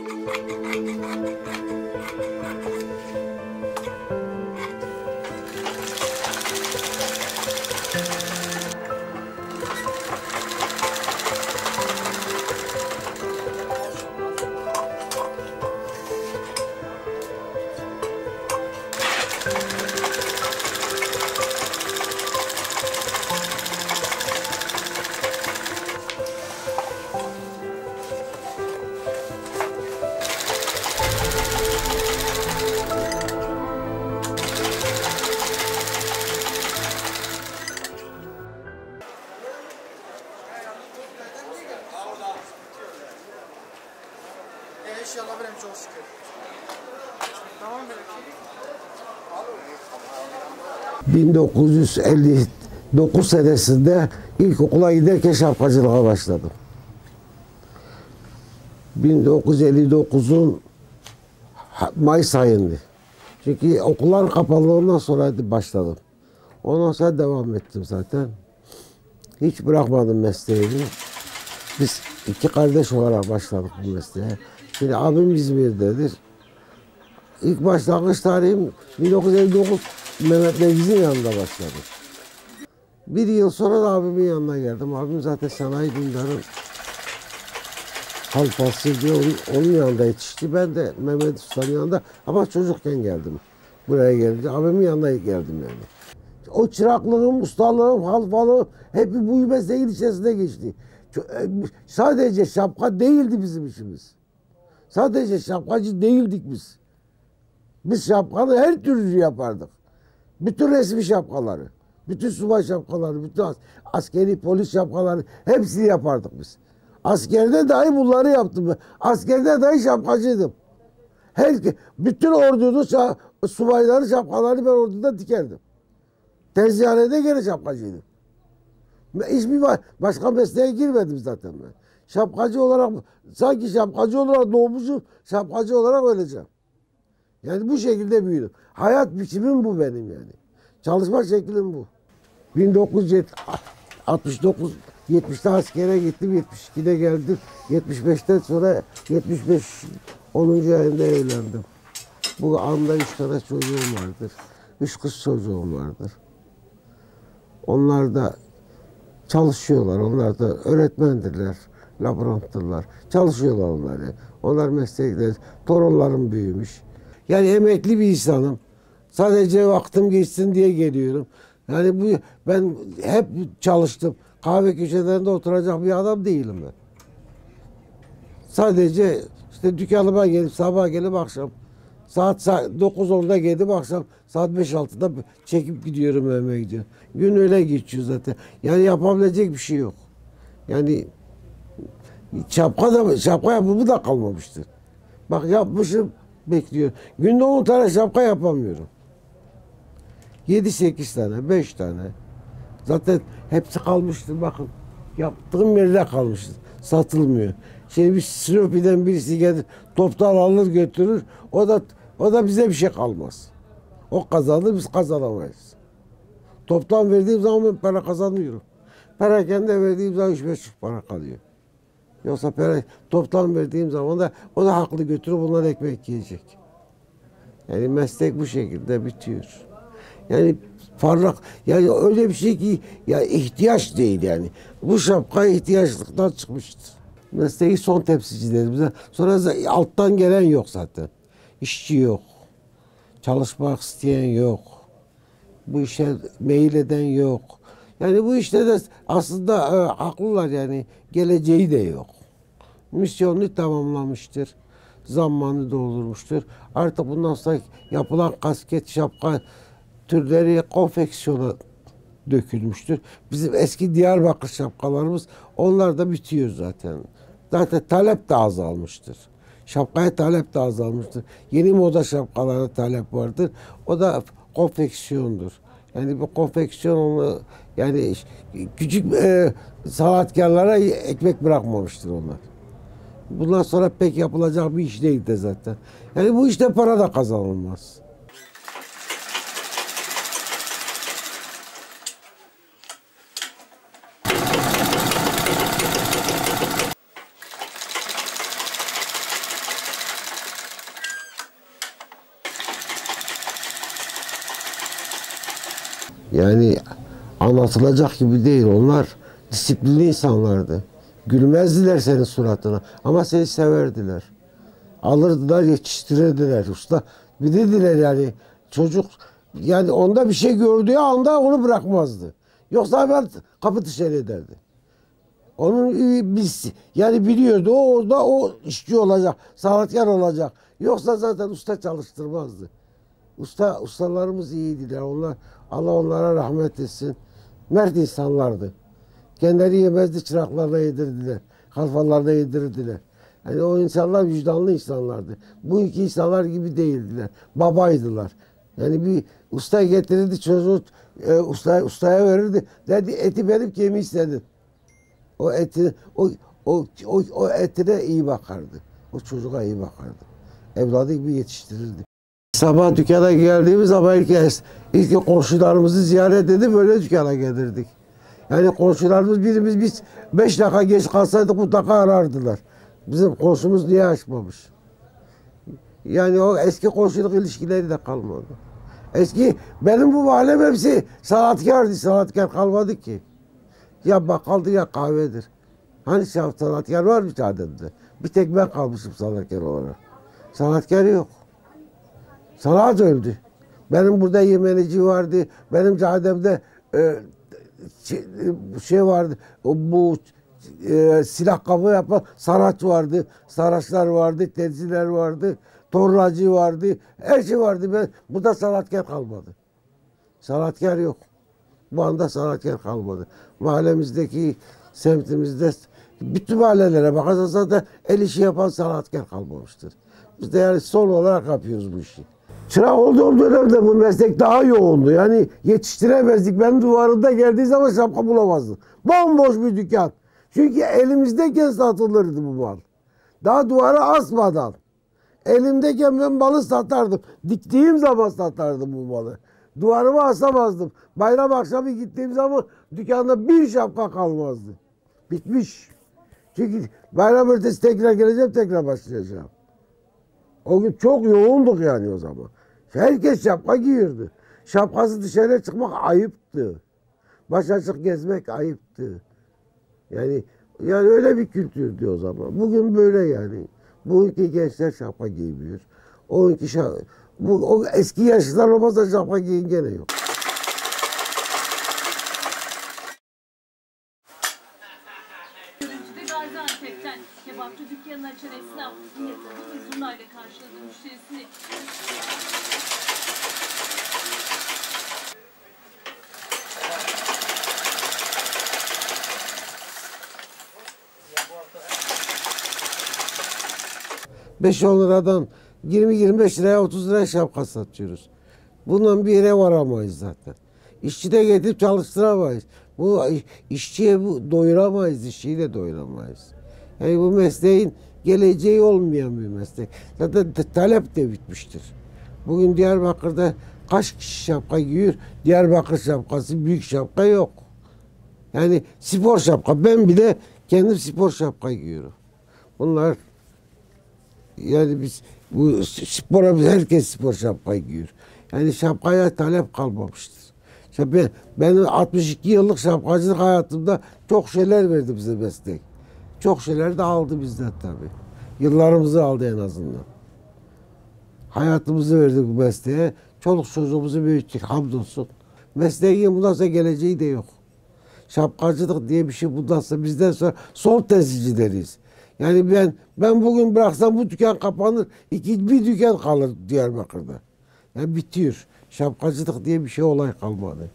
İnşallah benim çok şükür. Tamam böyle. 1959 senesinde ilkokula giderken şapkacılığa başladım. 1959'un Mayıs ayında. Çünkü okullar kapalılığından sonra başladım. Ondan sonra devam ettim zaten. Hiç bırakmadım mesleğimi. Biz iki kardeş olarak başladık bu mesleğe. Şimdi abim İzmir'dedir. İlk başlangıç tarihim 1959 Mehmet Neviz'in yanında başladım. Bir yıl sonra da abimin yanına geldim. Abim zaten sanayi günlerin halpası diye onun yanında yetişti. Ben de Mehmet Usta'nın yanında ama çocukken geldim. Buraya gelince abimin yanına geldim yani. O çıraklığım, ustalığım, halpalığım hep bu mesleğin içerisinde geçti. Sadece şapka değildi bizim işimiz. Sadece şapkacı değildik biz. Biz şapkalı her türlü yapardık. Bütün resmi şapkaları, bütün subay şapkaları, bütün askeri polis şapkaları hepsini yapardık biz. Askerde dahi bunları yaptım ben. Askerde dahi şapkacıydım. Bütün ordunun subayları şapkalarını ben orduda dikerdim. Terzihanede gene şapkacıydım. Hiçbir başka mesleğe girmedim zaten ben. Şapkacı olarak, sanki şapkacı olarak doğmuşum, şapkacı olarak öleceğim. Yani bu şekilde büyüdüm. Hayat biçimim bu benim yani. Çalışma şeklim bu. 1969, 70'te askere gittim, 72'de geldim. 75'ten sonra 75 10. ayında evlendim. Bu anda 3 tane çocuğum vardır. 3 kız çocuğum vardır. Onlar da çalışıyorlar. Onlar da öğretmendirler, laborantırlar. Çalışıyorlar onlar. Onlar meslekler. Torunlarım büyümüş. Yani emekli bir insanım. Sadece vaktim geçsin diye geliyorum. Yani ben hep çalıştım. Kahve köşelerinde oturacak bir adam değilim ben. Sadece işte dükkanıma gelip sabah gelip akşam saat 9-10'da gelip akşam saat 5-6'da çekip gidiyorum evime gidiyorum. Gün öyle geçiyor zaten. Yani yapabilecek bir şey yok. Yani şapka yapımı da kalmamıştır. Bak yapmışım bekliyor. Günde 10 tane şapka yapamıyorum. 7-8 tane, 5 tane. Zaten hepsi kalmıştır bakın. Yaptığım yerde kalmıştır. Satılmıyor. Şimdi bir Silopi'den birisi gelir, toptan alır götürür. O da bize bir şey kalmaz. O kazanır, biz kazanamayız. Toptan verdiğim zaman ben para kazanıyorum. Perakende verdiğim zaman 3-5 para kalıyor. Yoksa toptan verdiğim zaman da o da haklı götürüp bunlar ekmek yiyecek. Yani meslek bu şekilde bitiyor. Yani parlak, yani öyle bir şey ki ya ihtiyaç değil yani. Bu şapka ihtiyaçlıktan çıkmıştır. Mesleği son temsilcilerimize. Sonra alttan gelen yok zaten. İşçi yok. Çalışmak isteyen yok. Bu işe meyil eden yok. Yani bu işte de aslında haklılar yani. Geleceği de yok. Misyonunu tamamlamıştır. Zamanını doldurmuştur. Artık bundan sonra yapılan kasket, şapka türleri konfeksiyona dökülmüştür. Bizim eski Diyarbakır şapkalarımız onlar da bitiyor zaten. Zaten talep de azalmıştır. Şapkaya talep de azalmıştır. Yeni moda şapkalara talep vardır. O da konfeksiyondur. Yani bu konfeksiyon onu yani küçük sanatkarlara ekmek bırakmamıştır onlar. Bundan sonra pek yapılacak bir iş değil de zaten. Yani bu işte para da kazanılmaz. Yani anlatılacak gibi değil. Onlar disiplinli insanlardı. Gülmezdiler senin suratına ama seni severdiler. Alırdılar, yetiştirirdiler usta. Bir dediler yani çocuk yani onda bir şey gördüğü anda onu bırakmazdı. Yoksa ben kapı dışarı ederdi. Onun biz yani biliyordu o orada o işçi olacak, sanatkar olacak. Yoksa zaten usta çalıştırmazdı. Ustalarımız iyiydiler. Onlar Allah onlara rahmet etsin. Mert insanlardı. Kendileri yemezdi, çıraklarla yedirdiler. Kalfalarla yedirdiler. Yani o insanlar vicdanlı insanlardı. Bu iki insanlar gibi değildiler. Babaydılar. Yani bir usta getirirdi çocuğu ustaya verirdi. Dedi eti benim kemiği senin. O eti o etine iyi bakardı. O çocuğa iyi bakardı. Evladı gibi yetiştirirdi. Sabah dükkana geldiğimiz zaman ilk komşularımızı ziyaret edip böyle dükkana gelirdik. Yani komşularımız biz 5 dakika geç kalsaydık mutlaka arardılar. Bizim komşumuz niye açmamış? Yani o eski komşuluk ilişkileri de kalmadı. Benim bu mahallem hepsi sanatkardı. Sanatkar kalmadı ki. Ya bakkaldır ya kahvedir. Hani sanatkar var mı Çağdem'de? Bir tek ben kalmışım sanatkar olarak. Sanatkar yok. Sanat öldü. Benim burada yemeneci vardı. Benim Çağdem'de şey vardı. Bu silah kabı yapan sanatçı vardı. Saraçlar vardı. Terziler vardı. Tornacı vardı. Her şey vardı. Burada sanatkar kalmadı. Sanatkar yok. Bu anda sanatkar kalmadı. Mahallemizdeki, semtimizde bütün mahallelere bakarsan zaten el işi yapan sanatkar kalmamıştır. Biz de yani son olarak yapıyoruz bu işi. Çırak olduğum dönemde bu meslek daha yoğundu. Yani yetiştiremezdik. Ben duvarında geldiği zaman şapka bulamazdım. Bomboş bir dükkan. Çünkü elimizdeyken satılırdı bu mal. Daha duvara asmadan. Elimdeyken ben malı satardım. Diktiğim zaman satardım bu malı. Duvarıma asamazdım. Bayram akşamı gittiğim zaman dükkanda bir şapka kalmazdı. Bitmiş. Çünkü bayram ertesi tekrar geleceğim, tekrar başlayacağım. O gün çok yoğunduk yani o zaman. Herkes şapka giyiyordu. Şapkası dışarıya çıkmak ayıptı. Baş açık gezmek ayıptı. Yani öyle bir kültürdü o zaman. Bugün böyle yani. Bugünkü gençler şapka giymiyor. O eski yaşlılar olmazsa şapka giyin gene yok. Görüntüde Gaziantep'ten kebapçı dükkanını açan esnaf fiyatını bir zurnayla karşıladı müşterisini. ...5-10 liradan 20-25 liraya 30 liraya şapka satıyoruz. Bundan bir yere varamayız zaten. İşçi de getirip çalıştıramayız. Bu işçiye doyuramayız, işçiyi de doyuramayız. Yani bu mesleğin geleceği olmayan bir meslek. Zaten talep de bitmiştir. Bugün Diyarbakır'da kaç kişi şapka giyiyor? Diyarbakır şapkası, büyük şapka yok. Yani spor şapka. Ben bile kendim spor şapka giyiyorum. Bunlar yani bu spora herkes spor şapka giyiyor. Yani şapkaya talep kalmamıştır. İşte benim 62 yıllık şapkacılık hayatımda çok şeyler verdi bize meslek. Çok şeyler de aldı bizden tabii. Yıllarımızı aldı en azından. Hayatımızı verdik bu mesleğe. Çoluk çocuğumuzu büyüttük hamdolsun. Mesleğin bundan sonra geleceği de yok. Şapkacılık diye bir şey bundan sonra bizden sonra son temsilcileriyiz. Yani ben bugün bıraksam bu dükkan kapanır. Bir dükkan kalır Diyarbakır'da. Yani bitiyor. Şapkacılık diye bir şey olay kalmadı.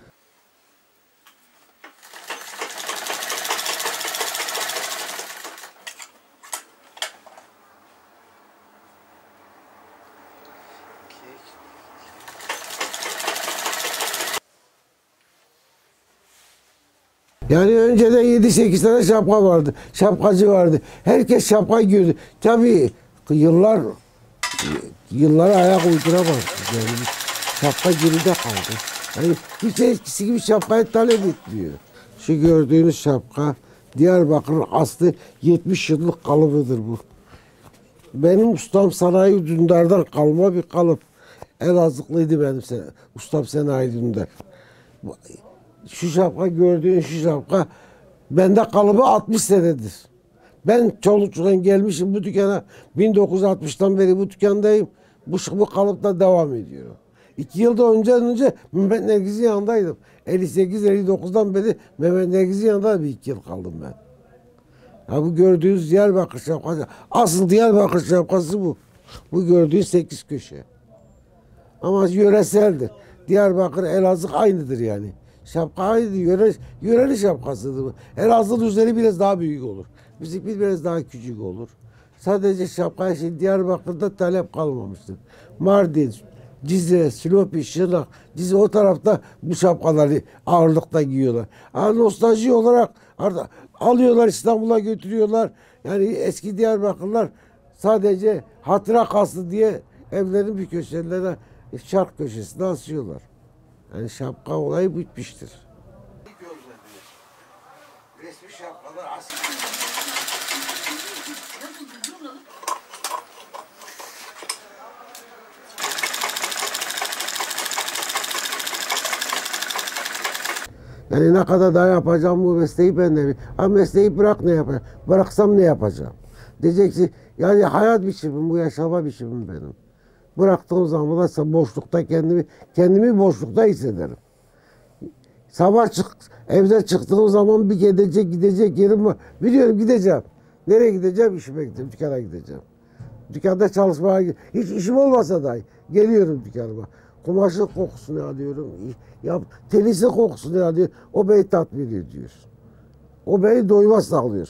Yani önceden 7-8 tane şapka vardı. Şapkacı vardı. Herkes şapka giyiyordu. Tabii yıllara ayak uyduramaz. Yani şapka geride kaldı. Yani hiç eskisi gibi şapkayı talep etmiyor. Şu gördüğünüz şapka Diyarbakır'ın aslı 70 yıllık kalıbıdır bu. Benim ustam Sanayi Dündar'dan kalma bir kalıp. Elazığlıydı benim ustam Sanayi Dündar. Şu şapka, gördüğün şu şapka bende kalıbı 60 senedir. Ben çoluk çocuğun gelmişim bu dükkana, 1960'tan beri bu dükkandayım. Bu kalıpta devam ediyorum. 2 yılda önce Mehmet Nergiz'in yanındaydım. 58-59'dan beri Mehmet Nergiz'in yanında bir 2 yıl kaldım ben. Ha, bu gördüğünüz Diyarbakır şapkası. Asıl Diyarbakır şapkası bu. Bu gördüğün 8 köşe. Ama yöreseldir. Diyarbakır, Elazığ aynıdır yani. Şapka aynı, yöreli şapkasıdır bu. Elazığ'ın üzeri biraz daha büyük olur. Bizimki biraz daha küçük olur. Sadece şapka için Diyarbakır'da talep kalmamıştır. Mardin, Cizre, Silopi, Şırnak, Cizre o tarafta bu şapkaları ağırlıkta giyiyorlar. Nostalji olarak alıyorlar, İstanbul'a götürüyorlar. Yani eski Diyarbakırlar sadece hatıra kalsın diye evlerin bir köşelerine, şark köşesine asıyorlar. Yani şapka olayı bitmiştir. Resmi şapkalar asılıyor. Yani ne kadar daha yapacağım bu mesleği ben de bilmiyorum. Ama mesleği bırak, ne yapacağım? Bıraksam ne yapacağım? Diyeceksin yani hayat biçimim, bu yaşama biçimim benim. Bıraktığım zaman da boşlukta kendimi boşlukta hissederim. Sabah evden çıktığım zaman bir gidecek yerim var. Biliyorum gideceğim. Nereye gideceğim? İşime gideceğim, dükkana gideceğim. Dükkanda çalışmaya, hiç işim olmasa dahi geliyorum dükkanıma. Kumaşın kokusunu alıyorum. Telisin kokusunu alıyorum. O beni tatmin ediyor. O beni doyma sağlıyor.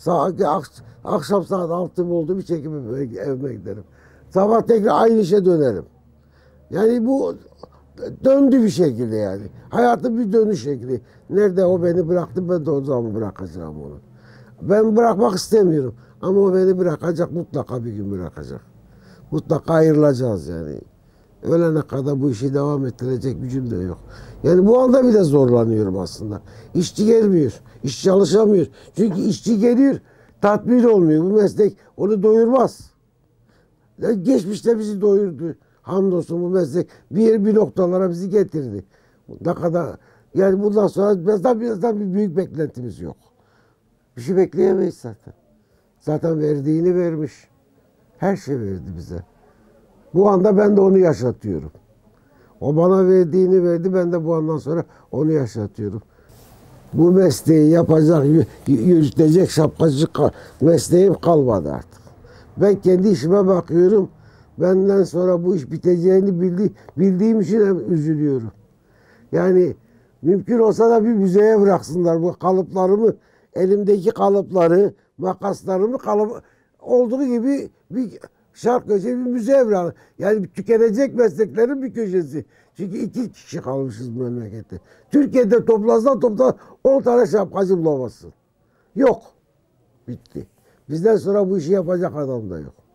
Akşam saat 6 oldu, bir çekip evime giderim. Sabah tekrar aynı işe dönerim. Yani bu döndü bir şekilde yani. Hayatın bir dönüş şekli. Nerede o beni bıraktı, ben de o zaman bırakacağım onu. Ben bırakmak istemiyorum. Ama o beni bırakacak, mutlaka bir gün bırakacak. Mutlaka ayrılacağız yani. Ölene kadar bu işi devam ettirecek gücüm de yok. Yani bu anda bile zorlanıyorum aslında. İşçi gelmiyor, iş çalışamıyor. Çünkü işçi geliyor, tatmin olmuyor. Bu meslek onu doyurmaz. Yani geçmişte bizi doyurdu. Hamdolsun bu meslek bir noktalara bizi getirdi. Ne kadar yani bundan sonra birazdan bir büyük beklentimiz yok. Bir şey bekleyemeyiz zaten. Zaten verdiğini vermiş. Her şey verdi bize. Bu anda ben de onu yaşatıyorum. O bana verdiğini verdi, ben de bu andan sonra onu yaşatıyorum. Bu mesleği yapacak, yürütecek şapkacı mesleğim kalmadı artık. Ben kendi işime bakıyorum. Benden sonra bu iş biteceğini bildiğim için üzülüyorum. Yani mümkün olsa da bir müzeye bıraksınlar bu kalıplarımı, elimdeki kalıpları, makaslarımı olduğu gibi bir şark köşesi, bir müzeye bırakın. Yani tükenecek mesleklerin bir köşesi. Çünkü 2 kişi kalmışız bu memlekette. Türkiye'de topla 10 tane şapkacı bulamazsın. Yok. Bitti. Bizden sonra bu işi yapacak adam da yok.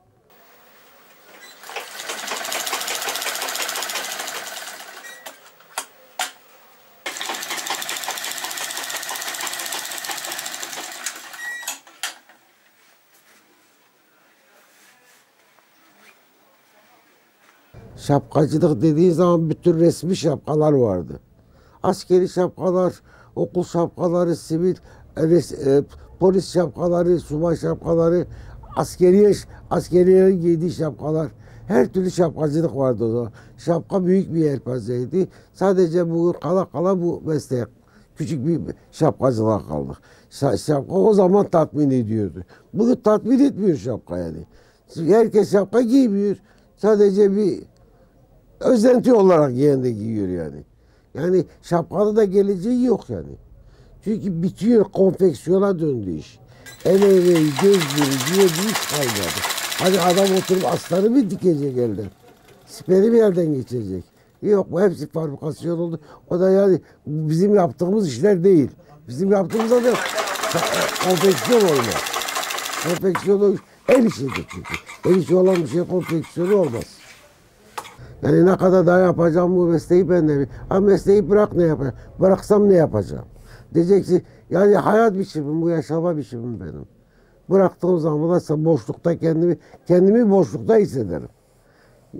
Şapkacılık dediğin zaman bütün resmi şapkalar vardı. Askeri şapkalar, okul şapkaları, sivil, polis şapkaları, subay şapkaları, askerilerin giydiği şapkalar. Her türlü şapkacılık vardı o zaman. Şapka büyük bir yelpazeydi. Sadece bu kala bu meslek küçük bir şapkacılığa kaldık. Şapka o zaman tatmin ediyordu. Bugün tatmin etmiyor şapka yani. Herkes şapka giymiyor. Sadece bir özenti olarak giyen de giyiyor yani. Yani şapkanın da geleceği yok yani. Çünkü bitiyor, konfeksiyona döndü iş. El emeği, göz nuru diye bir iş kalmadı. Hadi adam oturup astarı mı dikecek elden? Siperi bir yerden geçecek. Yok, bu hepsi fabrikasyon oldu. O da yani bizim yaptığımız işler değil. Bizim yaptığımız da konfeksiyon olmaz. Konfeksiyon el işidir çünkü. El işi olan bir şey konfeksiyonu olmaz. Yani ne kadar daha yapacağım bu mesleği ben de bilmiyorum. Ama mesleği bırak, ne yapacağım? Bıraksam ne yapacağım? Diyeceksin yani hayat biçimim, bu yaşama biçimim benim. Bıraktığım zaman da boşlukta kendimi boşlukta hissederim.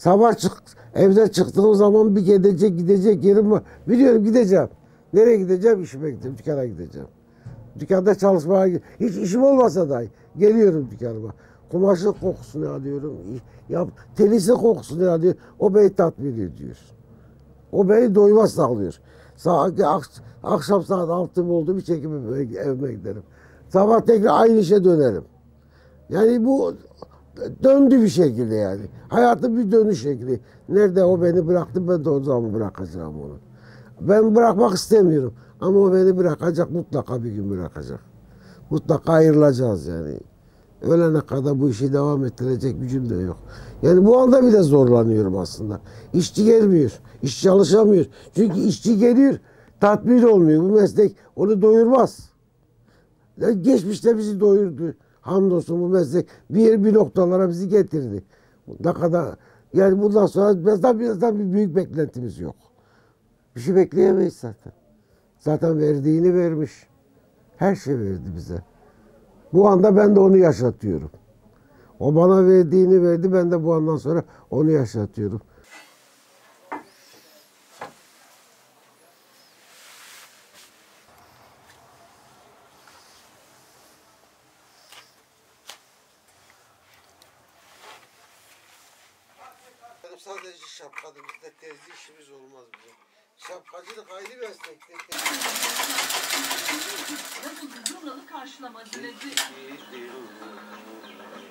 Sabah evden çıktığım zaman bir gidecek yerim var. Biliyorum gideceğim. Nereye gideceğim? İşime gideceğim, dükkana gideceğim. Dükkanda çalışmaya, hiç işim olmasa dahi geliyorum dükkanıma. Kumaşın kokusunu alıyorum, telisin kokusunu alıyorum. O beni tatmin ediyor. O beni doyuma sağlıyor. Akşam saat 6 oldu bir çekip evime giderim. Sabah tekrar aynı işe dönerim. Yani bu döndü bir şekilde yani. Hayatın bir dönüş şekli. Nerede o beni bıraktı ben de o zaman bırakacağım onu. Ben bırakmak istemiyorum. Ama o beni bırakacak, mutlaka bir gün bırakacak. Mutlaka ayrılacağız yani. Ölene kadar bu işi devam ettirecek gücüm de yok. Yani bu anda bile zorlanıyorum aslında. İşçi gelmiyor, iş çalışamıyor. Çünkü işçi geliyor, tatmin olmuyor. Bu meslek onu doyurmaz. Yani geçmişte bizi doyurdu. Hamdolsun bu meslek bir noktalara bizi getirdi. Ne kadar yani bundan sonra birazdan bir büyük beklentimiz yok. Bir şey bekleyemeyiz zaten. Zaten verdiğini vermiş. Her şey verdi bize. Bu anda ben de onu yaşatıyorum. O bana verdiğini verdi, ben de bu andan sonra onu yaşatıyorum. Sadece şapkadı, bizde terzi işimiz olmaz bizim. Şapkacılık ayrı meslektir. Zurnalı karşılama diledi.